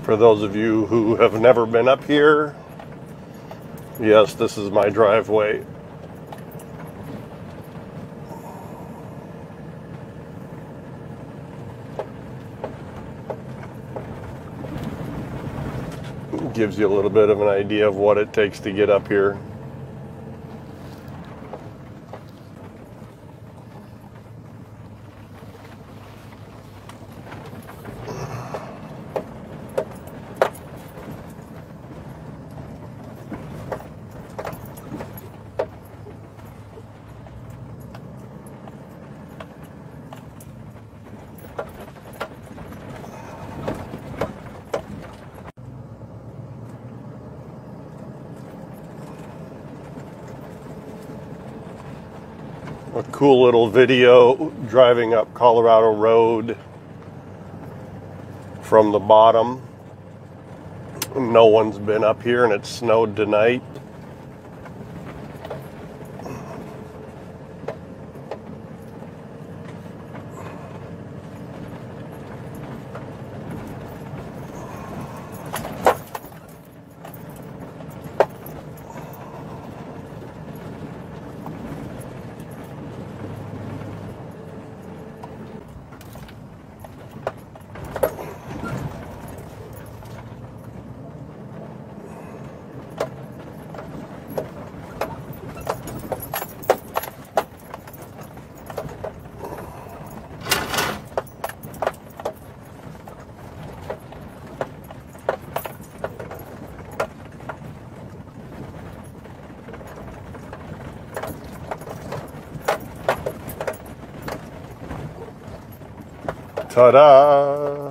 For those of you who have never been up here, yes, this is my driveway. Gives you a little bit of an idea of what it takes to get up here. A cool little video driving up Colorado Road from the bottom. No one's been up here and it snowed tonight. Ta-da!